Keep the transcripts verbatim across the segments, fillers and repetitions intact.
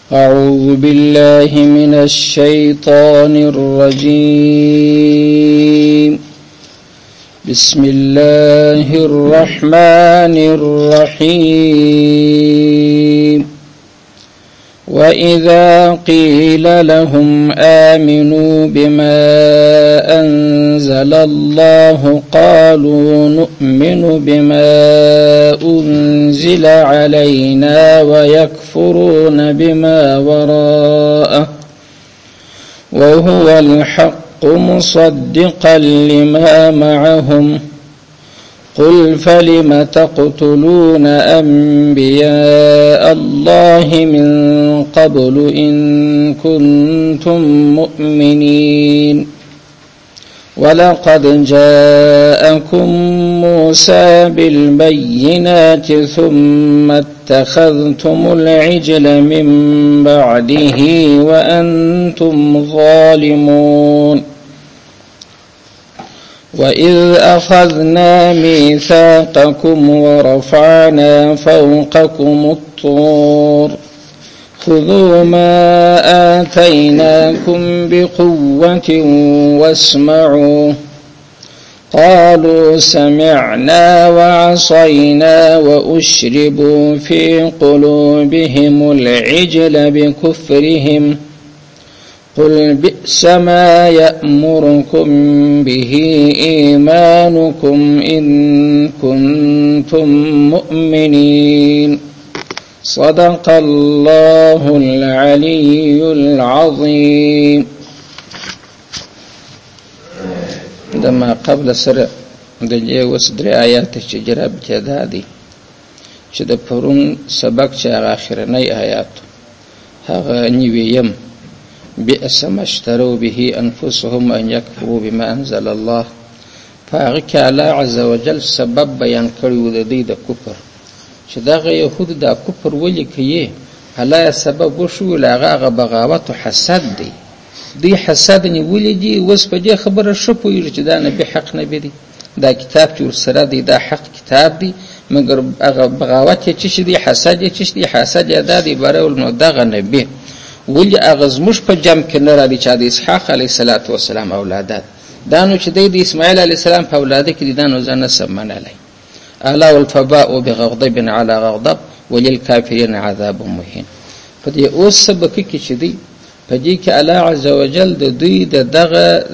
أعوذ بالله من الشيطان الرجيم. بسم الله الرحمن الرحيم. وإذا قيل لهم آمنوا بما أنزل الله قالوا نؤمن بما أنزل علينا ويكفرون بما وراءه وهو الحق مصدقا لما معهم قل فلم تقتلون أنبياء الله من قبل إن كنتم مؤمنين ولقد جاءكم موسى بالبينات ثم اتخذتم العجل من بعده وأنتم ظالمون وإذ أخذنا ميثاقكم ورفعنا فوقكم الطور خذوا ما آتيناكم بقوة واسمعوا قالوا سمعنا وعصينا وأشربوا في قلوبهم العجل بكفرهم قل بئس ما يأمركم به إيمانكم إن كنتم مؤمنين صدق الله العلي العظيم. دما قبل سر دلي وسدر آيات الشجرة بتدادي شد فرون سبق شاغ آخرني آيات هذا نيويم بئس ما اشتروا به أنفسهم أن يكفروا بما أنزل الله فاغك الله عز وجل سبب بيان كريو ذي دا كفر شداغ يهود دا كفر ولي كيه هلا سبب وشو لاغا بغاوت حسد دي دي حسد ولي دي وسب دي خبر الشپو يرجدا نبي حق نبي دي دا كتاب تور سرا دي دا حق كتاب دي مگر بغاوت چش دي حسد چش دي حسد دا دي بارول نو دا نبي ولي اغزمش په جمع کې نه را دي چې د اسحاق علیه السلام اولادات دانو چې د اسماعیل علیه السلام په اولاده کې دانو ځنه سمنالای الا والفباء بغضب على غضب وللكافرين عذاب مهين. په دې اوس سبب کې چې دی په دې کې الله عز وجل د دوی د دغه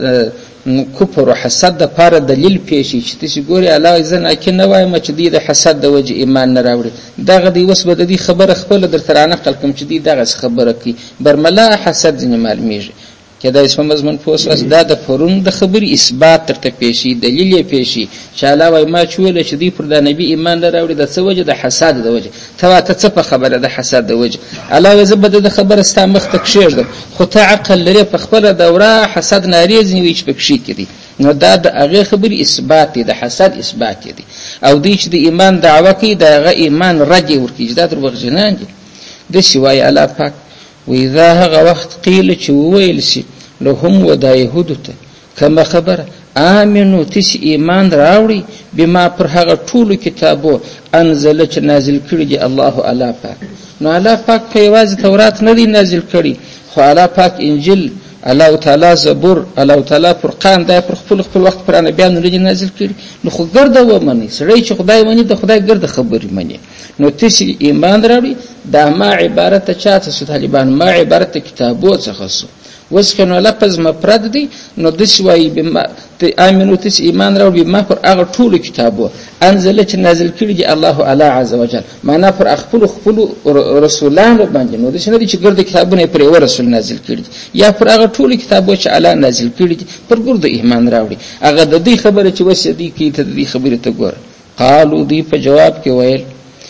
کفر او حسد د پاره دلیل پیشي چې تاسو ګوري الله ځنه کې نه وایم چې دی د حسد د وجه ایمان نه راوړي دغه دی وس به د دې خبره خپل در ترانه خلکم چې دی دغه خبره کوي برملا حسد ځنه معلومیږي کدا اسمه مضمون پوس اس دا د فرون د خبري اثبات ترته پیشي دلیل یې پیشي چې الله وای ما چول چې دی پر د نبی ایمان نه راوړي د څه وجه د حسد د وجه ته ته څه په خبره د حسد د وجه الله زبد د خبره ستا مخ ته کشیږي خو ته عقل لري په خپل دوره حسد ناریز نیوي چې پکې کړي نو دا د هغه خبري اثبات دی د حسد اثبات دی او دی چې د ایمان دعوه کوي د هغه ایمان رد ورکړي دا تر وغجنان دي د شوای الله پاک وإذا هغه وقت قيل چې وویل شي لهم ودا يهودو ته کما خبره آمنو تس ایمان راوړي بما پر هغه ټولو کتابو انزل چې نازل کړي دی الله اعلی پاک نو الله پاک په یوازې تورات نه دی نازل کړي خو الله پاک انجیل الله تعالی زبور الله تعالی فرقان دا پر خپل خپل وخت پر نبیانو لري نازل کړي نو خو ګرځه و مني سړی چې خدای مني د خدای ګرځه خبري مني نو تس ایمان راوړي دا ما عبارت چاته سو طالبان ما عبارت کتابو څخه سو وس کنه لفظ مفرد دی نو د شوي بما امنو تس ایمان راوړي ما پر هغه ټول کتابو انزل چې نازل کړي دی الله اعلی عز وجل معنا پر خپل خپل رسولانو باندې نو د شنه دي چې ګرځي کتابونه پر یو رسول نازل کړي یا پر هغه ټول کتابو چې اعلی نازل کړي دي پر ګرځي ایمان راوړي هغه د دې خبره چې وسه دي کې ته دې خبره ته ګور قالو دی په جواب کې ویل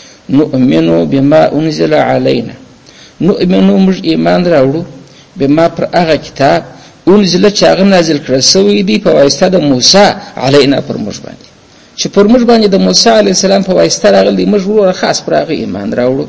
نؤمنو بما انزل علينا نؤمنو مش ایمان راوړو بما پر هغه کتاب انزل چې هغه نازل کړل سوی دی په واسطه د موسی علینا پر موږ باندې چې پر موږ باندې د موسی علی السلام په واسطه راغلی موږ ورو خاص پر هغه ایمان راوړو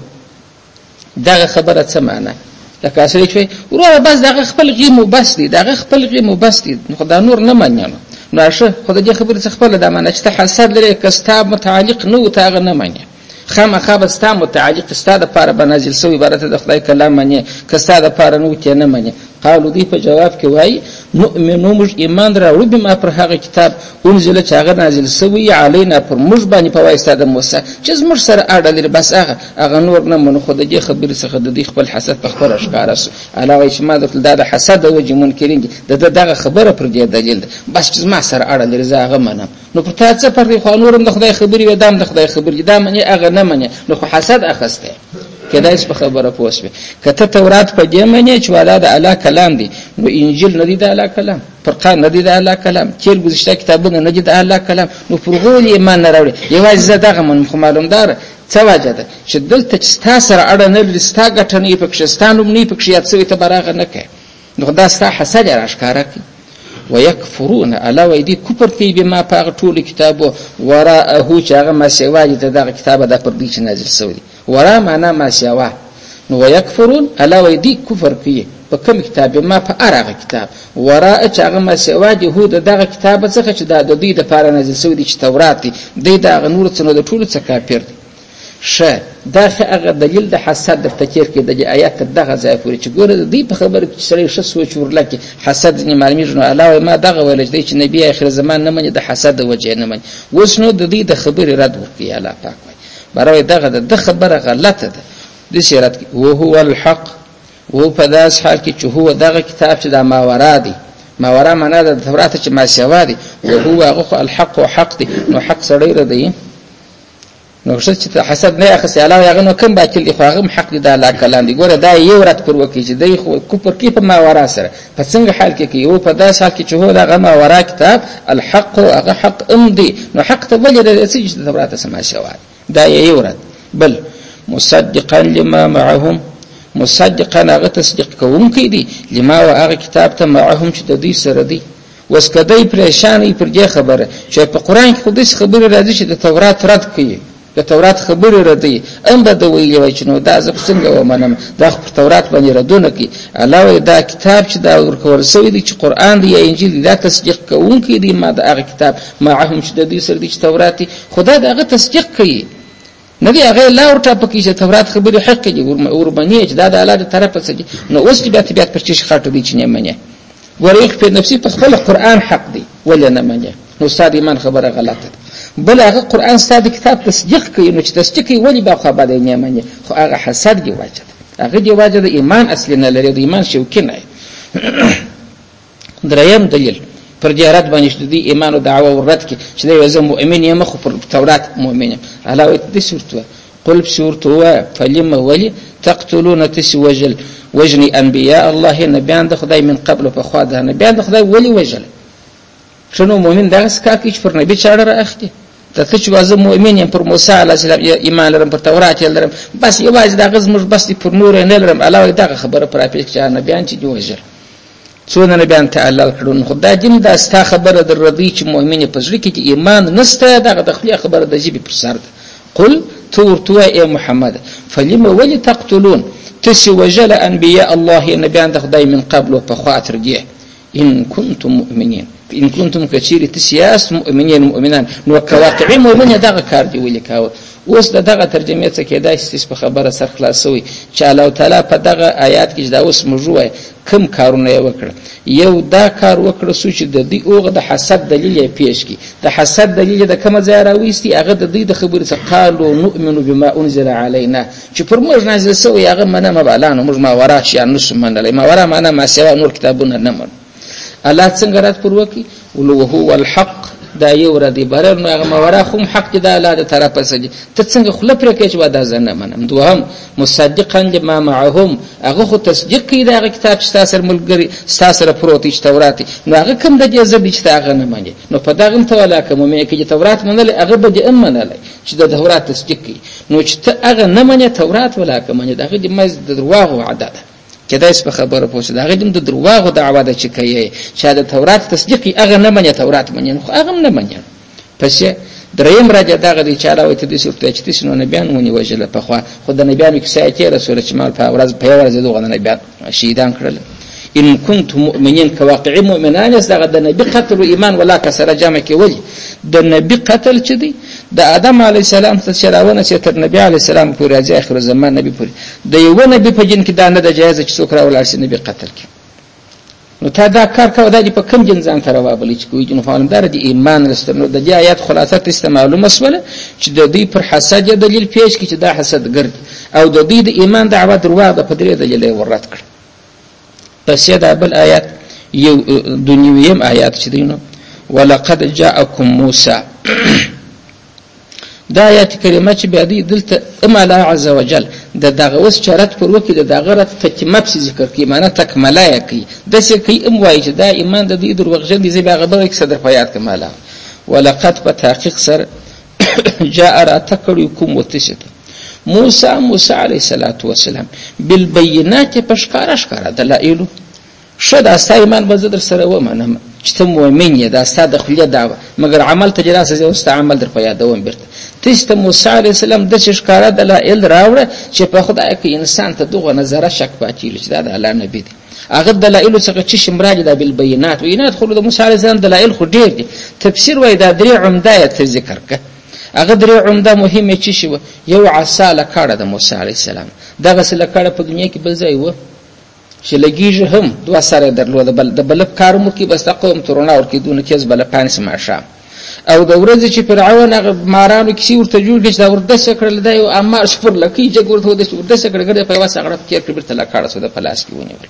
دغه خبره څه معنی لکه اصلي چې ورو بس دغه خپل غیم بس دی دغه خپل غیم بس دی خدای نور نه مانیانو نو شه خدای دې خبره څه خپل د معنی چې حسد لري کستاب متعلق نو تاغه نه مانی خامخا به ستا متعلق ستا دپاره به نازل سوی عبارت د خدای کلام منې که ستا دپاره نه و ترې نه منې. قالو دوی په جواب کې وایي نؤمنو موږ ایمان راوړو بما پر هغه کتاب انزله چې هغه نازل سوی علینا پر موږ باندې په واسطه د موسی چې زموږ سره اړه لري، بس هغه هغه نور نه منو. خو د دې خبرې څخه د دوی خپل حسد په خپله ښکاره سو. الله وایي چې ما درته دا د حسد د وجې منکرین دي، د ده دغه خبره پر دې دلیل ده، بس چې زما سره اړه لري زه هغه منم. نو پر تا څه فرق دی؟ خو نور هم د خدای خبرې وي، دا هم د خدای خبرې دا منې هغه نه منې، نو خو حسد اخیستی کېدای شي په خبره پوه شوې. که ته تورات په دې منې چې والا د الله کلام دی، نو انجیل نه دی د الله کلام، فرقان نه دی د الله کلام، تېر ګذشته کتابونه نه دي د الله کلام، نو پر هغو ایمان نه راوړې. یوازې زه دغه منم. خو معلومداره څه وجه ده چې دلته چې ستا سره اړه نه لري، ستا ګټه نه وي پکښې، ستا نوم نه وي پکښې یاد سوی، ته به هغه نه کوې، نو دا ستا حسد یې راښکاره کړي. ویکفرون الله وایي دوی کفر کوي بما په هغه ټولو کتابو وراءه چې هغه ماسیوا دي د دغه کتابه دا پر دوی چې نازل سوی دي. ورا معنا ماسیوا. نو ویکفرون الله وایي دوی کفر کوي په کوم کتاب؟ ما په هغه کتاب وراء چې هغه ماسیوا دي هو د دغه کتابه څخه چې دا د دوی دپاره نازل سوی دي چې تورات دی، دوی د هغه نورو څه نه د ټولو څه کافر دي. ښه دا ښه هغه دلیل د حسد درته تېر کړي د دې آیات تر دغه ځایه پورې چې ګوره د دوی په خبره کې چې سړی ښه سوچ ورلکي حسد ځینې معلومېږي. نو الله وایي ما دغه ویله چې دی چې نبي آخر زمان نه مني د حسد د وجې نه مني. اوس نو د دوی د خبرې رد ورکوي الله پاک وایي باره وایي دغه د ده خبره غلطه ده، داسې رد کوي. وهو الحق وهو په داسې حال کې چې هو دغه کتاب چې دا ماورا دی، ماورا معنا د تورات چې ماسیوا دی، وهو هغه خو الحق و حق دی. نو حق سړی ردوي، نو ښه چې حسد نه اخیستی الله وایي هغه نو کوم باطل دی؟ خو هغه هم حق دی د الله کلام دی. ګوره دا یو رد پر وکړي چې دی خو کفر کوي په ماورا سره، په څنګه حال کې کوي؟ او په داسې حال کې چې هو دغه ماورا کتاب الحق هغه حق ام دی. نو حق ته ولې د څه چې د تورات څخه ماسیوا دی؟ دا یو رد. بل مصدقا لما معهم، مصدقا هغه تصدیق کوونکی دی لما و هغه کتاب ته معهم چې د دوی سره دی. اوس که دی پریشان وي پر دې خبره چې په قرآن کې خو داسې خبرې راځي چې د تورات رد کوي، د تورات خبرې ردوي، ام به ده ویلي وای چې نو دا زه څنګه ومنم، دا خو پر تورات باندې ردونه کوي. الله وایي دا کتاب چې دا ورکول سوی دی چې قرآن دی یا انجیل دی دا تصدیق کوونکی دی ما د هغه کتاب معهم چې د دوی سره دی چې تورات دی، خو دا د هغه تصدیق کوي نه دی هغه لا ورټاپه کوي چې تورات خبرې حق دي ورمنې چې دا د الله د طرفه څه دي. نو اوس بیا طبیعت پر چی خاطر دی چې نه منې. ګوره یخ په نفسي په خپل قرآن حق دی ولې نه منې؟ نو ستاسو ایمان خبره غلطه ده. بل هغه قرآن ستاسو کتاب تصدیق کوي، نو چې تصدیق کوي ولې به خو باندې نه منې؟ خو هغه حسد دی واجب، هغه دی واجب د ایمان اصلي نه لري، د ایمان شوکي نه. دریم دلیل پر دې رد باندې چې د ایمان او دعوه ورد کې چې دی زه مؤمن یم خو پر تورات مؤمن یم. الله وایي دې سورته قل بسورته فلم ولي تقتلون تس وجل وجني انبياء الله نبيان د خدای من قبل په خوا ده نبيان د خدای ولي وجل. شنو مؤمن دغه سکا کې پر نبی چاړه راخته ته چې وازه مؤمن یم پر موسی علیه السلام ایمان لرم، پر تورات لرم، بس یوازې دا غز مش بس پر نور نه لرم. الله وایي دغه خبره پر اپیک چې نبيان چې دی وجل څونه نبيان تعالی کړو. خدای دې دا ستا خبره در رضی چې مؤمن په ځل کې ایمان نسته، دغه د خپل خبره د جیب پر سر ده. قل تورتوا يا محمد فلما ولي تقتلون تسي وجل انبياء الله نبيان د خدای من قبل په خاطر دی ان كنتم مؤمنين، ان كنتم كثير تسياس مؤمنين مؤمنان. نو كواقع مؤمن دغه کار دی ولي کاوه. اوس دغه ترجمه څه کېدای چې په خبره سر خلاصوي چې الله تعالی په دغه آیات کې دا اوس موضوع کم کارونه وکړه. یو دا کار وکړه چې د دې اوغه د حسد دلیل پیش کی، د حسد دلیل د کوم ځای راويستي هغه د دې د خبرې څخه قالو نؤمن بما انزل علينا چې پر موږ نازل سوی هغه منه مبالانه موږ ما ورا شي ان نس منل ما ورا معنا ما سوا نور کتابونه نه من. الله څنګه رات پر وکي ولو هو الحق دا یو را دی بهر نو هغه مورا خو حق دا الله د طرفه سجي ته څنګه خله پر کې چې ودا زنه منم. دوهم مصدقا لما معهم هغه خو تصدیق کوي دا کتاب چې تاسو ملګری تاسو سره پروت چې تورات نو هغه کوم د دې زبې چې هغه نه مانی. نو په داغه ته ولا کوم مې کې تورات منل هغه به دې امنل چې د تورات تصدیق کوي. نو چې هغه نه مانی تورات ولا کوم نه دغه دې مز د درواغ او عدد کداس په خبره پوښتنه هغه د درواغ دعوا ده چې کوي چې د تورات تصدیق هغه نه مني تورات مني خو هغه نه مني. پس دریم راځي دغه د چاله وته د صورت چې تاسو نه بیان ونی وجله په خو خو د نبیانو کې سایته رسول چې مال په ورځ په ورځ دغه نبیان شهیدان کړل. ان كنتم مؤمنين كواقع مؤمنان دغه د نبی قتل او ایمان ولا کسر جامع کې ولي د نبی قتل چې دی د آدم علیه السلام ته چې راونه چې تر نبي علیه السلام پورې راځي آخر زمان نبي پورې د یوه نبي په جن کې دا نه ده جایزه چې څوک راولاړ شي نبي قتل کړي. نو تا دا کار کوه دا دې په کوم جن ځان ته راوابلي چې کوي نو فعلمدار د ایمان رسته. نو د دې آیات خلاصه تاسو معلومه شوله چې د دوی پر حسد دلیل پیش کړي چې دا حسد ګرځي او د دوی د ایمان دعوه درواغ ده په درې دلیل یې ورات کړ. پس دا بل آیات یو دنیویم آیات چې دینو ولقد جاءكم موسى دا آیات کریمه چې بیا دی دلته ام الله عز وجل د دغه وس چرت پر وکي د دغه رات تتمه په ذکر کې معنی تکمله کوي د څه کوي ام وایي چې دا ایمان د دې دروغجن دي زی بیا غبره کې صدر پیات کماله ولقد په تحقیق سره جاء راتکړو وتشت موسی موسی علیه السلام بالبينات پشکارا شکارا دلائل شد استا ایمان به در سره و منم چې ته مؤمن یې دا استا د خلیه دا مگر عمل تجراسه زه واست عمل در په یادوم برته تاسو موسی علیه السلام د شکارا دلائل راوړه چې په خدای کې انسان ته دغه نظر شک پاتې چې دا د الله نبی دی. هغه دلائل څخه چې شمراج د بالبينات وینات خو د موسی علیه السلام دلائل خو ډیر دي. تفسیر وای دا درې عمده ته ذکر ک هغه درې عمده مهمه چې شو یو عصا لکړه د موسی علیه السلام دغه سره لکړه په دنیا کې بل ځای و چې لګیږي هم دوه سره درلود بل د بل کار مو کې بس قوم ترونه ور کې دونه کېز بل پانس ماشه او د ورځې چې فرعون هغه مارانو کې ورته جوړ کړي دا ورته سکړل دا یو امر سپر لکی چې ورته د ورته سکړل غره په واسه غره کې کړ برته لکړه سو د پلاس کې ونیول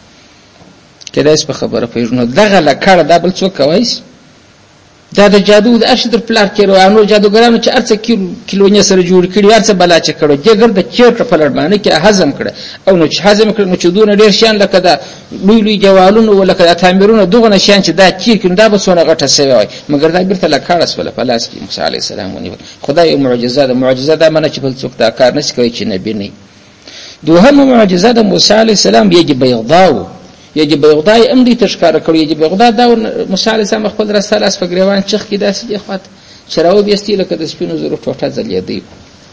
کله اس په خبره پیژنو دغه لکړه دا بل څوک وایي دا د جادو د اشدر پلار کې روانو جادوګرانو چې ارڅ کیلو کیلو نه سره جوړ کړي ارڅ بلا چې کړو جګر د چیرته په لړ باندې کې هضم کړ او نو چې هضم کړ نو چې دونه ډیر شان لکه دا لوی لوی جوالونو ولکه تعمیرونه دغه نشان چې دا چیر کړي دا به څونه غټه سوي وای مګر دا بیرته لکړه سول په لاس کې موسی علی السلام ونیول. خدای معجزه ده معجزه ده منه چې بل څوک دا کار نشي کوي چې نبی نه. دوهم معجزه ده موسی علی السلام یجب بيضاو یجب بيضای امری تشکار کړو یجب بيضا دا موسی علیه السلام خپل رسول اس په ګریوان چخ کې داسې دی خاط شراو بیستی لکه د سپینو زرو ټوټه ځلې دی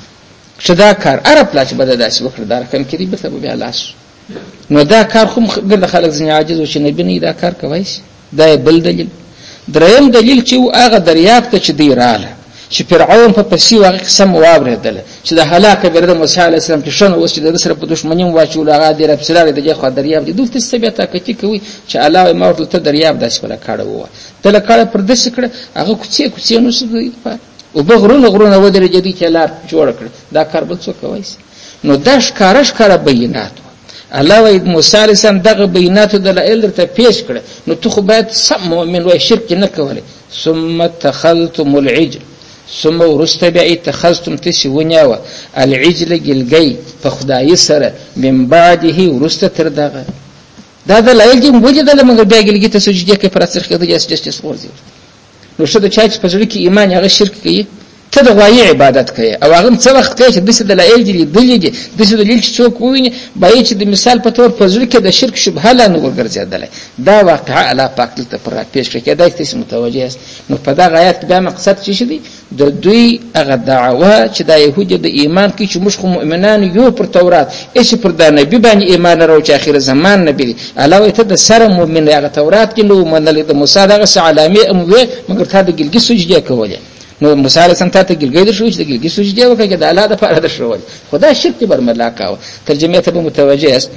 شدا کار عرب لاچ بده داسې وکړه دا رقم کې دی به بیا لاس نو دا کار خو ګرد خلک ځنی عاجز او چې نبی نه دا کار کوي دا بل دلیل. دریم دلیل چې هغه دریاب ته چې دی رااله چې فرعون په پسې واغ قسم واوریدل چې د هلاک بیرته موسی علیه السلام کې شنو اوس چې د سره په دښمنۍ واچول هغه د رب سره د خو دریاب دی دوی څه بیا تاکي کوي چې الله ما ورته دریاب داس په کاړه وو ته له کاړه پر دس کړه هغه کوڅه کوڅه نو څه او بغرون غرونه ودرې جدي چې لار جوړ کړ دا کار بل څه کوي نو دا ښکارا ښکارا بینات الله وای موسی علیه السلام دغه بینات دلایل ته پیش کړ نو ته خو باید سم مؤمن وای شرک نه کوله. ثم تخلتم العجل ثم ورسته بیا اتخذتم تسونیاوه العجل گلگی په خدای سره من بعده ورسته تر دغه دا د لایل دې وجه د موږ بیا گلگی ته سجدي کې پر اثر کې د جس جس ورزي نو شته چا چې په ځل کې ایمان هغه شرک کوي ته د غوایي عبادت کوي او هغه څه وخت کوي چې د لایل دې دلیل دې د دلیل چې څوک ویني باید چې د مثال په تور په ځل کې د شرک شبهه لا نه ورګرځیدل دا واقعا الله پاک ته پر پیش کړي دا هیڅ متوجه است. نو په دا غایت دا مقصد چې دي د دوی هغه دعوه چې د يهودي د ایمان کې چې موږ مؤمنان یو پر تورات ايش پر د نبی باندې ایمان راو چې اخر زمان نبی الله ته د سره مؤمن هغه تورات کې نو منل د موسی دغه علامه اموي مګر تا د ګلګي سجدي کوله نو موسی علیه السلام ته ګلګي در شو چې ګلګي سجدي وکړه د الله د پاره در شو خدا شرک برملا کاوه ترجمه ته متوجه است.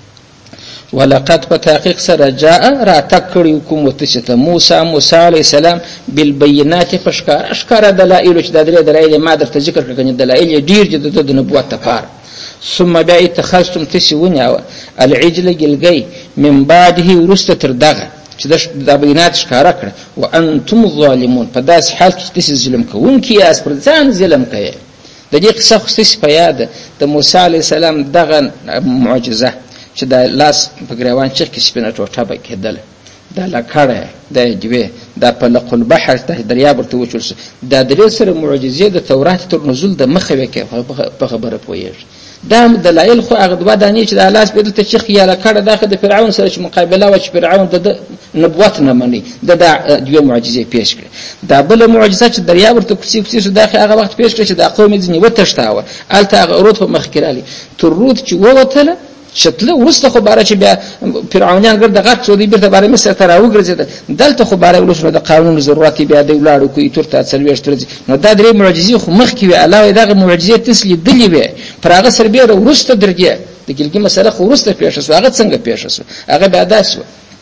ولقد بتحقيق سره جاء را تکړی کوم وتشته موسی موسی علیه السلام بالبينات فشکار اشکار دلائل چې د درې دلایل ما درته ذکر کړل دلایل ډیر جدي د نبوت لپاره. ثم بیا اتخذتم تسونیا العجل گلگی من بعده ورسته تر دغه چې د بینات ښکارا کړ وانتم ظالمون په داس حال کې چې ظلم کوونکی اس پر ځان ظلم کوي. د دې قصه خو ستاسو په یاد د موسی علیه السلام دغه معجزه چې د لاس په ګریوان چې کې سپینه ټوټه به کېدل دا لکړه د جوی دا په لق البحر ته دریاب ورته وچول دا درې سره معجزې د تورات تر نزول د مخه کې په خبره پوهیږي. دا دلایل خو هغه دوه دانی چې د لاس په دلته چې خیاله کړه داخله د فرعون سره چې مقابله و چې فرعون د نبوت نه مني د دوه معجزې پیش کړې. دا بل معجزه چې دریاب ورته کوڅې کوڅې داخله هغه وخت پیش کړ چې د قوم ځنی وتښتاوه الته هغه رود په مخ کې رالی تر رود چې ووتله شتله ورسته خو باره چې بیا فرعونیان ګرځي دغه څو دی بیرته باره مصر ته راوګرځي دلته خو باره ولسنه د قانون ضرورت بیا دی ولاړو کوي ترته څلويشت ورځې نو دا درې معجزې خو مخ کې وی الله دغه معجزې تسلی دلی وي پر هغه سر بیا ورسته درګه د ګلګي مسله خو ورسته پیښه شو هغه څنګه پیښه شو هغه بیا داسو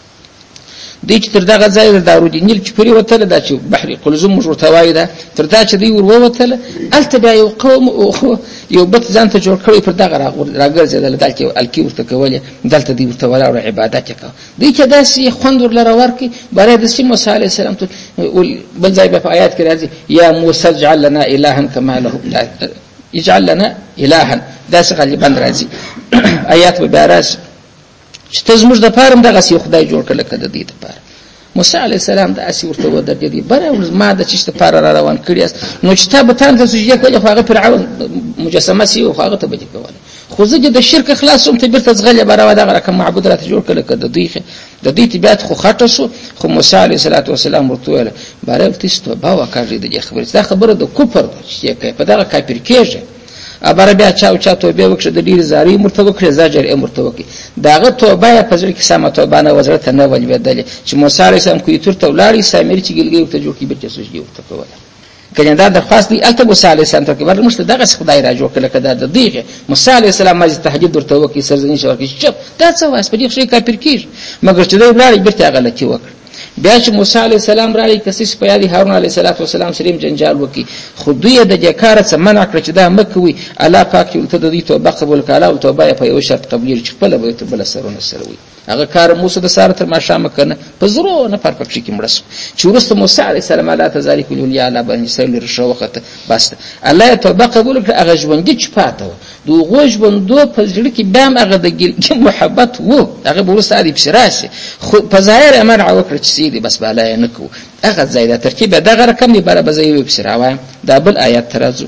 دی چې تر دغه ځای د دارود نیل چې پوری وتل دا چې بحر قلزم مجر توای دا تر دا چې دی ور وتل الته بیا یو قوم یو بت ځان ته جوړ کړی پر دغه راګرځیدل دلته الکی ورته کولې دلته دی ورته ولا او عبادت وکړه دی چې داسې خوندور لره ورکی برای د سیم موسی علی السلام ته بل ځای په آیات کې راځي یا موسی اجعل لنا الها کما له اجعل لنا الها داسې غالبا راځي آیات به راځي چې تزمج د پارم دغه سی خدای جوړ کړل کده دې ته پاره موسی علی السلام د اسی ورته و د دې بره ما د چشت پاره را روان کړی نو چې تاسو ته ته سجده کوي خو هغه فرعون مجسمه سی خو هغه ته بده کوله خو زه د شرک خلاصوم ته بیرته زغله بره دغه رقم معبود را ته جوړ کړل کده دې د دې تبعات خو خاطر شو خو موسی علی السلام ورته ویل بره تاسو به وکړی د خبرې دا خبره د کوپر ده چې په دغه کافر کېږي ابر بیا چاو چا توبه وکړه د ډیر زاری مرتبه کړه زاجر مرتبه کړه داغه توبه په ځل کې سم توبه نه وزرت نه ول بدل چې موسی علیه السلام کوی تر تولاړي سامری چې ګلګي ته جوړ کی بچ سوجي ورته کوله کله دا درخواست دی الته موسی علیه السلام ته ور مشته دغه خدای را جوړ کړه کده د دیغه موسی علیه السلام ماجه تهجد ورته وکي سرزنی شو کې چپ دا څه واس په دې شي کافر کیږي مګر چې دا ولاړی برته غلطي وکړه بیا چې موسی علیه السلام راړي کسیس په یادي هارون علیه السلام سریم جنجال وکي خو دوی د جکار څخه منع کړ چې دا مکوي الله پاک ته د دې توبه قبول کړه او توبه په یو شرط قبول چې په لبه ته بل سرونه سروي هغه کار موسی د ساره تر ماښام کنه په زرو نه پر پکې کې مړس چې ورسته موسی علیه السلام الله تعالی کول یا الله باندې سره رښو وخت بس الله توبه قبول کړه هغه ژوند چې پاتو دوه ژوندو په ځړ کې بام هغه د ګل محبت وو هغه ورسته دې بشراسه خو په ظاهر امر عوکر چې سیدی بس بالا نه کو هغه زیاده ترکیب دغه رقم دی بره بزوی بشراوه دا بل آیات ترازو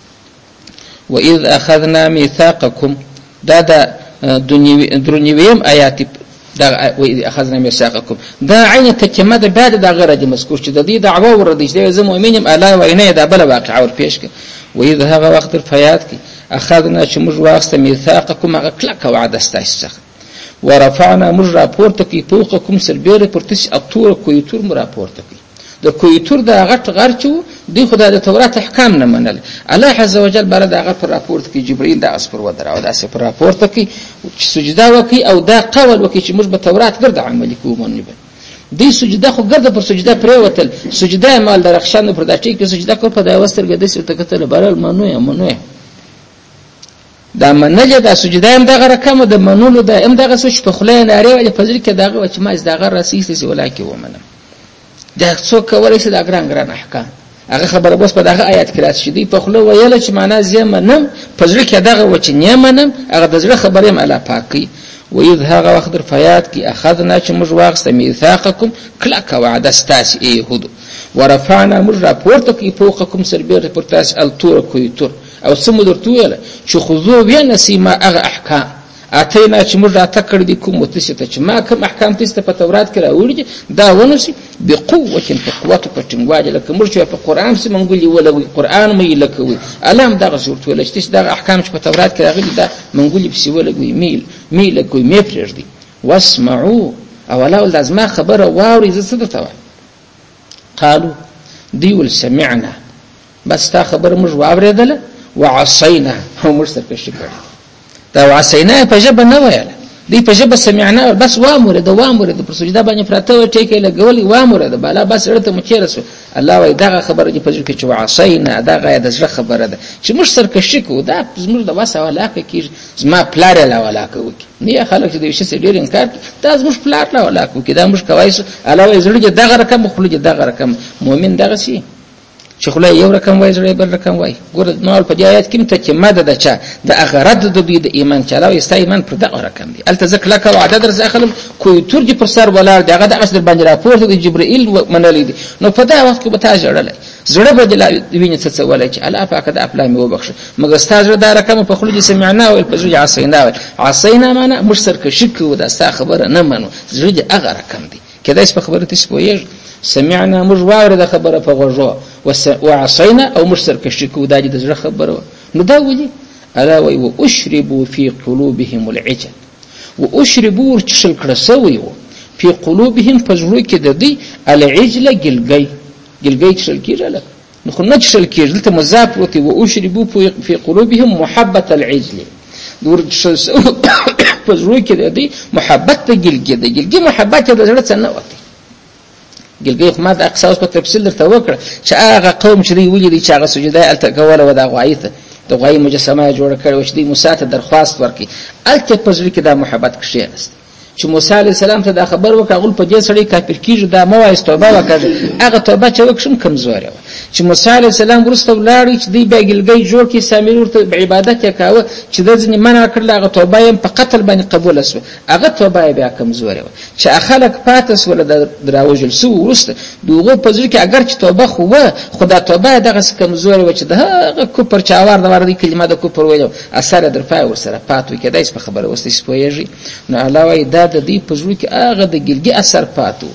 واذ اخذنا ميثاقكم دا دا دنیویم آیات دا واذ اخذنا ميثاقكم دا عین تکمه د بعد دا غره د مذکور چې د دې دعوه ور دي چې زمو مؤمنم الا وینه دا بل واقع ور پیش ک واذ هغه وخت فیات کی اخذنا چې موږ واخست ميثاقكم هغه کلک وعده استایسخ ورفعنا مجرا پورته کی فوقکم سربیره پرتش اطور کویتور مرا پورته کی د کویتور دا غټ غرچو دی خدای د تورات احکام نه منل الله عز وجل بر دا غټ راپورته کی جبرئیل دا اسپر ودر او دا اسپر راپورته کی سجدا وکي او دا قول وکي چې موږ په تورات ګرد عملي کوو منبه دی سجدا خو ګرد پر سجدا پریوتل سجدا مال درخشان پر دا ټیک سجدا کو په دا وسترګه د څه تکتل برل منو منو دا منل دا سجدا هم دغه رقم د منولو دا هم دغه سوچ په خلای نه لري په ځل کې دغه چې ما دغه راسیس سي ولکه ومنم دا څوک ولې چې دا ګران ګران احکام هغه خبره بس په دغه آیات کې راځي دی په خلای ویل چې معنا زمنم په ځل کې دغه و چې نیمنم هغه د ځل خبره هم الله پاکي وإذ هغه وخت فیات کې اخذنا چې موږ واخست میثاقکم کلک وعده استاس ایهود ورفعنا موږ راپورته کې فوقکم سربیر پورتاس التور کویتور او سمو درته ویل چې خذو بینسی ما هغه احکام اتینا چې موږ راته کړی دي کوم متسته چې ما کوم احکام تاسو په تورات کې راوړي دا ونسی بقوه په قوت په ټینګواله لکه موږ چې په قران سم منګولي ولوي قران مې لکوي علم دغه صورت ول چې دغه احکام چې په تورات کې راغلي دا منګولي په سیولوي میل میل کوي مې پرېږدي واسمعوا اولا لازم خبره واوري زه څه درته قالو دی ول سمعنا بس تا خبره موږ واورېدله وعصينا هم سرکشي کړي دا وعصينا په جبه نه ویل دی په جبه سمعنا بس وامر د وامر د پر سجده باندې پراته ټیکې لګولي وامر د بالا بس ورته مچېرسو الله وای دا خبره چې په ځکه چې وعصينا دا غیا د زړه خبره ده چې موږ سرکشي کو دا موږ د واسه ولاکه کې زما پلار لا ولاکه وکي نه خلک چې د وشي سره ډیر انکار دا موږ پلار لا ولاکه وکي دا موږ کوي الله وای زړه دغه رقم خلک دغه رقم مؤمن دغه شي چې خلای یو رقم وای زړه بل رقم وای ګور نو په آیات کې ته چې ماده ده چې د اغرد د دوی د ایمان چلاوي است ایمان پر دغه رقم دی التزک لك وعده در ځخلم کوی ترج پر سر ولار دغه د اصل باندې راپورته د جبرئیل منل دي نو په دا وخت کې به تاج اړلای زړه بدل ویني څه ولای چې الله پاک د خپل مې وبخښ مګر ستاسو دا رقم په خلوج سمعنا او په زوج عصینا عصینا معنا مشترک شک و دا ستا خبره نه منو زړه هغه رقم دی کله اس په خبره تاسو پوهیږئ سمعنا موږ واورده خبره په غوږو وعصينا او مشترك شکو دا د زړه خبره نو دا ولي الا وي واشربوا في قلوبهم العجل و اشربوا ورچشل کړه سوی و په قلوبهم په زړه کې د دوی العجل ګلګی ګلګی چشل کېږي نو خو نه چشل کېږي دلته مضاف وتی و اشربوا في قلوبهم محبة العجل ورچشل په زړه کې د دوی محبت د ګلګی د ګلګی محبت د زړه څخه نه وتی ګلګی خو ما د اقصاص په تفصیل درته وکړه چې هغه قوم چې دوی ولیدي چې هغه سجده الته کوله و د غوایي ته د غوایي مجسمه جوړه کړې و چې دوی موسی ته درخواست ورکړي الته په زړه کې دا محبت کښېنست چې موسی علیه السلام ته دا خبر وکړه هغوی په دې سړی کافر کېږي دا مه وایست توبه وکړه هغه توبه چې وکړه هم کمزورې وه چې موسی علیه السلام وروسته ولاړ چې دوی بیا ګلګی جوړ کړي سامري ورته عبادت یې کاوه چې ده ځینې منع کړله هغه توبه یې په قتل باندې قبوله سوه هغه توبه یې بیا کمزورې وه چې خلک پاته سوله د راوژل سوي وروسته د هغو په زړه کې اګر چې توبه خو وه خو دا توبه یې دغسې کمزورې وه چې د هغه کفر چې اوار د واره دوی کلمه د کفر ویلې اثر یې در پای ورسره پات وي کېدای شي په خبره اوس داسې پوهېږي نو الله وایي دا د دوی په زړه کې هغه د ګلګي اثر پاتو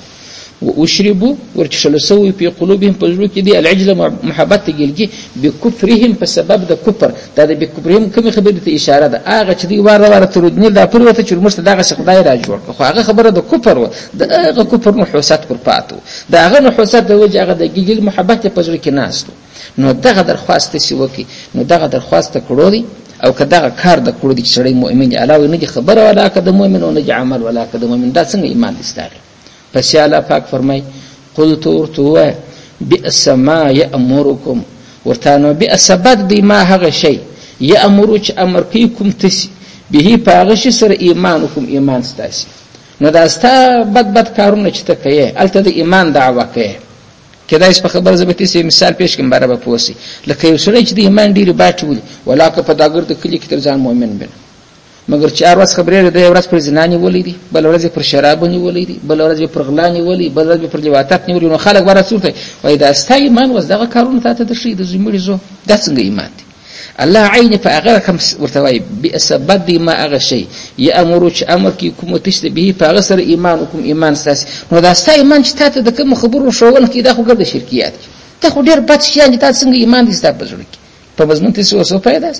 و اشربوا ورچشل سوي په قلوبهم په زړه کې دی العجل محبت ګلګي بکفرهم په سبب د کفر دا د بکفرهم کوم خبره ته اشاره ده هغه چې دی واره واره ترودنی دا پر وته چې مرسته دغه خدای را جوړ خو هغه خبره د کفر و د هغه کفر نحوست پر پاتو دا هغه نحوست د وجه هغه د ګلګي محبت په زړه کې ناستو نو دغه درخواست سی وکي نو دغه درخواست کړو دي او که دغه کار د کړو دي چې سړی مؤمن علاوه نه دي خبره ولا که د مؤمن او نه دي عمل ولا که د مؤمن دا څنګه ایمان دي ستاره پس الله پاک فرمای قلت ورتوا بئس ما یامرکم ورتانو بئس بد بما هغه شی یامر چې امر کوم تسی به پاغه شي سره ایمانکم ایمان ستاسي نو دا ستا بد بد کارونه چې ته کوي الته د ایمان دعوه کوي کدای په خبر زبتی سي مثال پیش کوم برابر پوسی لکه یو سړی چې د ایمان ډیره باټ ولي ولاکه په داګر د کلی کې تر ځان مؤمن بنه مګر چې ارواس خبرې ده ورځ پر زنانی ولې دي بل ورځ پر شراب ولې دي بل ورځ پر غلانی ولې بل ورځ پر لواتات نیولې نو خلک ورته صورت وای دا استا ایمان وز دغه کارونه ته د شي د زمړي زو دا څنګه ایمان دي الله عین فاغره کوم ورته وای بسبب ما هغه شی یامر چې امر کی کوم تشته به فاغه سره ایمانکم ایمان ساس نو دا استا ایمان چې ته د کوم خبرو شوونه کې دا خو ګرځي شرکیات ته خو ډیر بد شي چې تاسو څنګه ایمان دي ستاسو په ژوند کې په مضمون تاسو اوسه پیدا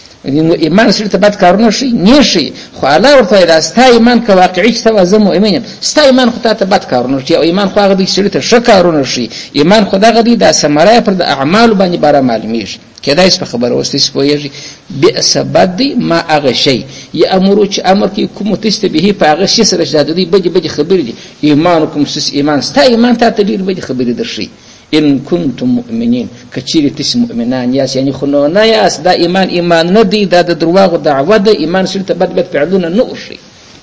نو ایمان سره ته بد کارونه شي نه شي خو الله ورته راستا ایمان که واقعي چې ته زمو ایمان ستا ایمان خو ته بد کارونه شي او ایمان خو هغه دي چې ته ښه کارونه شي ایمان خو دغه دي د ثمره پر د اعمال باندې بار معلومیږي کله چې په خبره واستې سپوږی بئس بد ما هغه شی یامر چې امر کې کوم تست به په هغه شی سره شاده دي بج بج خبرې دي ایمانکم سس ایمان ستا ایمان ته تدیر بج خبرې درشي ان کنتم مؤمنین کچری تس مؤمنان یاس یعنی خنو نه یاس دا ایمان ایمان نه دی دا د دروغ دعوه د ایمان سره ته بد بد فعلونه نه وشي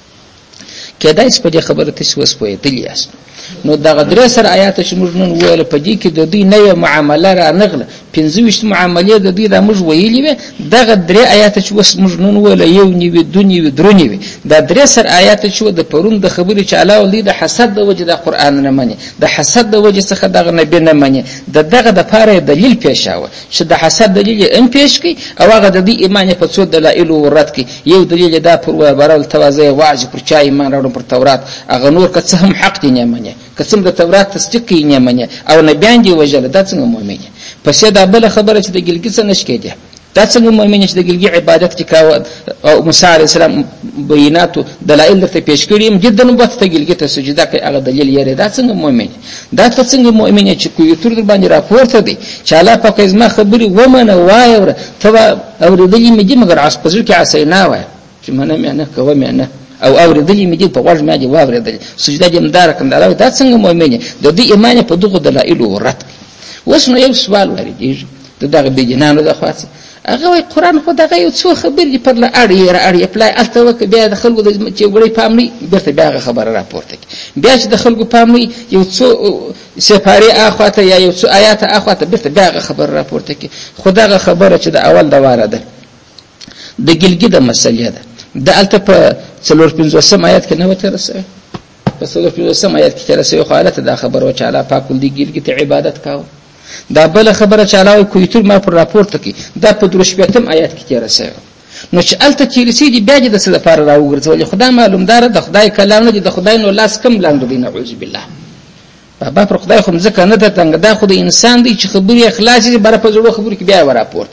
کدای څه په خبره تاسو وسپوي تلیاس نو دا غدره سره آیات چې موږ نن ویل په دې کې د دوی نه معامله را نغله پنځه ویشت معاملې د دوی د موږ ویلې وي دا غدره آیات چې وس موږ نن ویل یو نیوي دونی درونی وي دا درې سره آیات چې د پرون د خبرې چې علاوه ولې د حسد د وجه د قران نه مني د حسد د وجه څخه دغه نبی نه مني د دغه د پاره دلیل پیښاوه چې د حسد دلیل ام پیښ کی او هغه د دې ایمان په څو دلایل ورت کی یو دلیل دا پر ورول توازی واجب پر چا ایمان راوړم پر تورات هغه نور که څه هم حق دي نه مني قسم د تورات تصدیق کوي نه مني او نبیان دی وجل دا څنګه مؤمن پس دا بل خبره چې د ګلګي څخه نشکې دي دا څنګه مؤمن چې د ګلګي عبادت کې کاوه او موسی عليه السلام بینات دلایل ته پیش کړیم جدا نو بت ته ګلګي ته سجده کوي هغه دلیل یې دا څنګه مؤمن دا ته څنګه مؤمن چې کوی تر در باندې راپورته دي چې الله پاک ازما خبري ومنه وای او ته اوریدلې مې دي مګر عصب پزړ کې عسینا وای چې منه مې نه کوه مې نه او اوریدلې مې دي په غوږ مې دي واوریدل سجده دې مدار کړم دا دا څنګه مؤمن د دې ایمان په دغه دلایل ورت وس نو یو سوال ورېږي د دغه بجنانو د خاص هغه وی قران خو دغه یو څو خبرې پر لا اړ یې اړ یې پلای الته وک بیا د خلکو د چې وړي پامني برته بیا خبره راپورته بیا چې د خلکو پامني یو څو سفاری اخواته یا یو څو آیات اخواته برته بیا خبره راپورته کی خدای خبره چې د اول د واره ده د ګلګي د مسلې ده د الته په څلور پنځوسم آیات کې نو ته رسې په څلور پنځوسم آیات کې رسې خو حالت د خبره چې الله پاک دې ګلګي ته عبادت کاوه دا بل خبره چې علاوه کویتر ما پر راپورته کی دا په درشپیتم آیات کې رسې نو چې الته چې رسیدي بیا د څه لپاره راوګرځول خدای معلوم دار د خدای کلام نه د خدای نو لاس کم لاندې دی نعوذ بالله بابا پر خدای خو ځکه نه ته څنګه دا خو د انسان دی چې خبري اخلاص دي بر په زړه خبرو کې بیا راپورته کی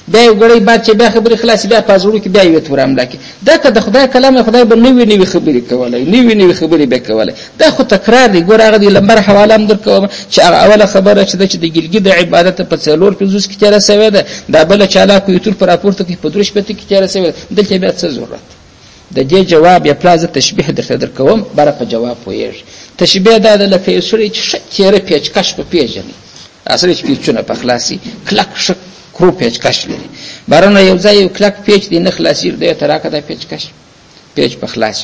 بیا یو ګړی بعد چې بیا خبرې خلاصې بیا په زړه کې بیا یې تور حمله کوي دا که د خدای کلام خدای به نوې نوې خبرې کولای نوې نوې خبرې به کولای دا خو تکرار دی ګور هغه د لمبر حواله هم درکوم چې هغه اوله خبره چې د ګلګي د عبادت په څلور پنځوس کې تیره سوې ده دا بله چالاک یوټیوب په راپورته کې په درې شپېته کې تیره سوې ده دلته بیا څه ضرورت د دې جواب یا پلا زه تشبیه درته درکوم بره په جواب پوهېږي تشبیه دا ده لکه یو سړی چې ښه تیره پیچکش په پېژني اصلي چې پیچونه په خلاصي کلک ښه کرو پیچکش لري بارونه یو ځای یو کلک پیچ دی نه خلاصېږي دی ته راکړه دا پیچکش پیچ په خلاص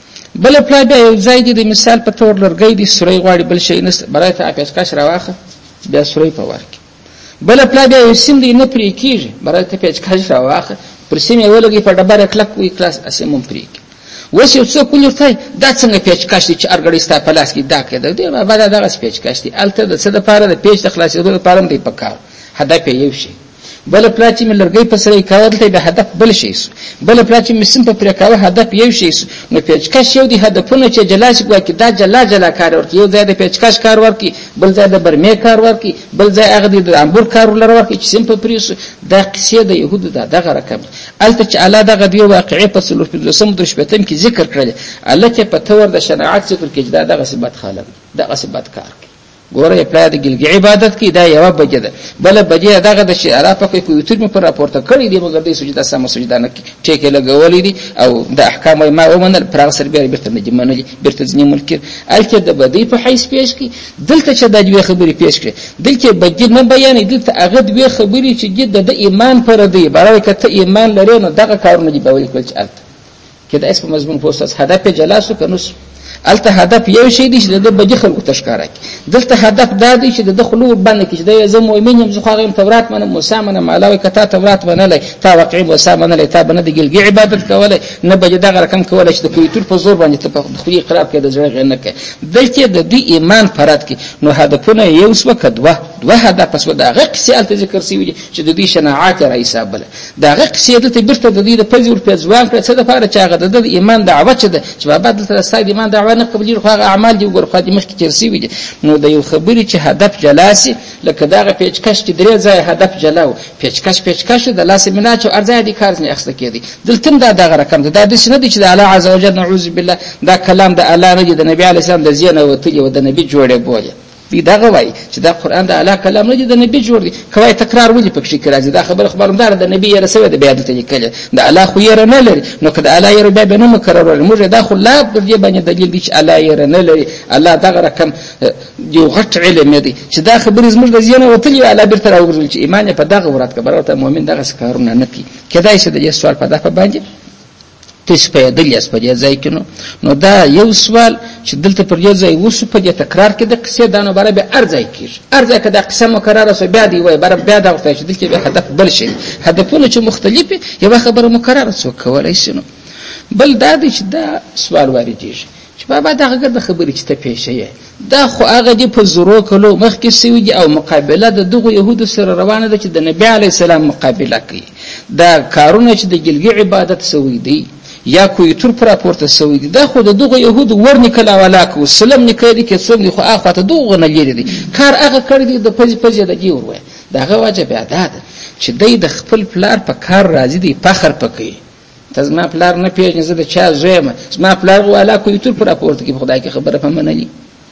بله پلا بیا یو ځای دی د مثال په طور لرګی دی سوری غواړي بل شی نشته برای ته پیچکش راواخه بیا سوری په ورکړي بله پلا بیا یو سیم دی نه پرې کېږي برای ته پیچکش راواخه پر سیم یې ولګوي په ډبره کلک وي کلاس سیم هم پرې کړي اوس یو څوک ولي ورته دا څنګه پیچکش دی چې هر ګړی ستا په لاس کې دا کېده دی بابا دا دغسې پیچکش دی هلته د څه دپاره د پیچ د خلاصېدو دپاره هم دی په کار هدف یې یو شي بله پلا چې مې لرګی په سره یې کاوه دلته بیا هدف بل شی سو بله پلا چې مې سیم په پرې کاوه هدف یو شی سو نو پیچکش یو دی هدفونه چې جلا شي ګویا کې دا جلا جلا کار ورکړي یو ځای د پیچکش کار ورکړي بل ځای د برمې کار ورکړي بل ځای هغه د امبور کار ولر ورکړي چې سیم په پرې سو دا قصې د یهودو دا دغه رقم هلته چې الله دغه دوی واقعې په څلور پنځوسم درې شپېتم کې ذکر کړلې الله چې په طور د شناعت ذکر کړي چې دا دغسې بد خلک دغسې بد کار کوي ګوره یې پلا د ګلګي عبادت کوي دا یوه بجه ده بله بجې دغه د چې الله پاک په یوټیوب مې پر راپورته کړی دی مګر دوی سجده سمه سجده نه کوي ټیکې لګولې دي او د احکامو یې ما ومنل پر هغه سره بیا یې بېرته نه دي منلي بېرته ځینې منکر هلته د بدۍ په حیث پیش کړي دلته چې دا دوې خبرې پیش کړي دلته بدي نه بیانوي دلته هغه دوې خبرې چې د ده ایمان پردی برای که ته ایمان لرې نو دغه کارونه دي به ولې کړل چې هلته که دا اس په مضمون پوه ستاسو هدف یې جلا سو که نه سو الته هدف یو شی دی چې د بدی خلکو ته ښکاره کړي دلته هدف دا دی چې د خلو باندې کې چې د زه مؤمن یم زه خو هغه تورات منم موسی منم علاوه کته تورات منلای تا واقعي موسی منلای تا باندې د ګلګي عبادت کولای نه به دغه رقم کولای چې د کویتور په زور باندې ته په خو اقرار کړي د زړه نه کوي دلته د دې ایمان فرات کې نو هدفونه یو څه کدوه دوه هدف پس دا غق سیالت ذکر سی چې د دې شناعت را حسابله دا غق سیالت بیرته د دې د پزور په ځوان کړ څه د فاره چې هغه د ایمان دعوه چه ده چې بابا دلته ستاسو ایمان دعوه نه قبلې خو هغه اعمال دی ګور خو دې مخکې چرسي وي نو د یو خبرې چې هدف جلاسي لکه داغه پیچکش چې درې ځای هدف جلاو پیچکش پیچکش د لاس منا چې ارزه دي کار نه اخسته کېدی دلته دا دغه رقم ده دا د سینه دي چې د الله عز وجل نعوذ بالله دا کلام د الله نه د نبی علی السلام د زینه وتلی او د نبی جوړه بوله دی دا غوای چې دا قران د الله کلام نه دی د نبی جوړ دی کوي تکرار ولې پکې کې راځي دا خبر خبردار د نبی یې رسوي د بیا د لیکل د الله خو یې نه لري نو کله الله یې بیا به نه مکرر موږ دا خو لا د دې باندې دلیل دی چې الله یې نه لري الله دا رقم یو غټ علم دی چې دا خبرې زموږ د زینه وتلی الله بیرته راوړل چې ایمان په دغه ورات کبر ته مؤمن دغه کارونه نه کوي کدای شي د سوال په دغه باندې تاسو په دې یاس په دې ځای کې نو نو دا یو سوال چې دلته پر یو ځای وسو په دې تکرار کې د قصې دانو برابر به ارزای کیږي ارزای کده قسم مکرره سو بیا دی وای برابر بیا دا وخت چې دلته به هدف بل شي هدفونه چې مختلفه یو خبره مکرره سو کولای شي نو بل دا دی چې دا سوال واردېږي چې بابا دا هغه د خبرې چې ته پیښه یې دا خو هغه دی په زورو کلو مخکې سوي دي او مقابله د دغه يهودو سره روانه ده چې د نبی علی السلام مقابله کوي دا کارونه چې د ګلګي عبادت سوي دي یا کوی تر پر راپورته سوي دي دا خو د دغه يهود ورنکلا ولاکو سلام نکړي کې څوم دي خو اخوا ته دغه نه لري دي کار هغه کړی دی د پز پز د جوړ وای داغه واجب ادا ده چې دای د خپل پلار په کار راځي دی فخر پکې ته زما پلار نه پیژنې زه د چا زویم زما پلار ولا کوی تر پر راپورته کې خدای کې خبره پمنلی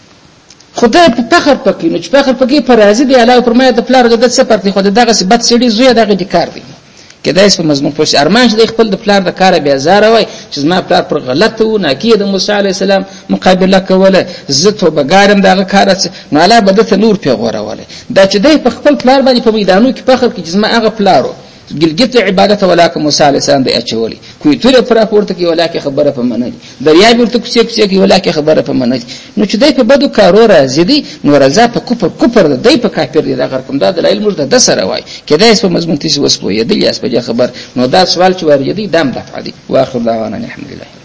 خدای په فخر پکې نو چې فخر پکې پر راځي دی الله فرمایي د پلار د څه پرته خو دغه سبت سړي زوی دغه د کار دی کدای په مضمون پوښ ارمان چې خپل د پلار د کار بیا زاره وای چې زما پلار پر غلط و ناکید موسی علی السلام مقابله کوله زته بګارم دغه کار نو الله بده ته نور پیغوره وله دا چې دای په خپل پلار باندې په میدانو کې فخر کې چې زما هغه پلارو ګلګت عبادت ولاکه موسی علی السلام د اچولي کوی تور پر راپورته کې ولاکه خبره په منل دریا بیرته کوڅه کوڅه کې ولاکه خبره په منل نو چې دای په بدو کارو راځي دي نو رضا په کوپر کوپر دای په کافر دي دا کوم دا د علم د سره وای کله اس په مضمون تاسو وسپوي دي یاس په خبر نو دا سوال چې ورېدي دام دفع دي واخر دعوانا الحمدلله